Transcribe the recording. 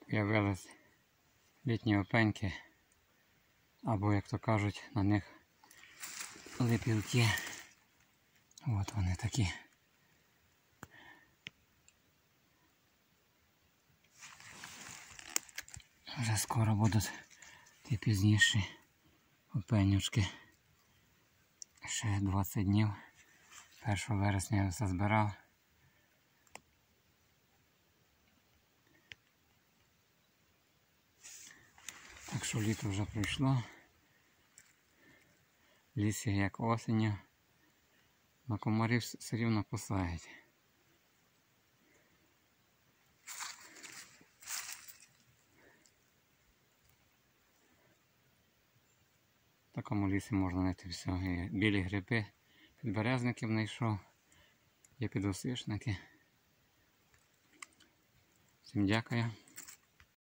З'явились літні опеньки, або, як то кажуть, на них липівки. От вони такі. Вже скоро будуть ті пізніші опенючки. Ще 20 днів. 1 вересня я все збирав. Так що літо вже пройшло. Ліс є як осінню. На комарів все рівно кусають. В такому лісі можна знайти все. Є білі гриби, підберезників знайшов, є підосичники. Всім дякую.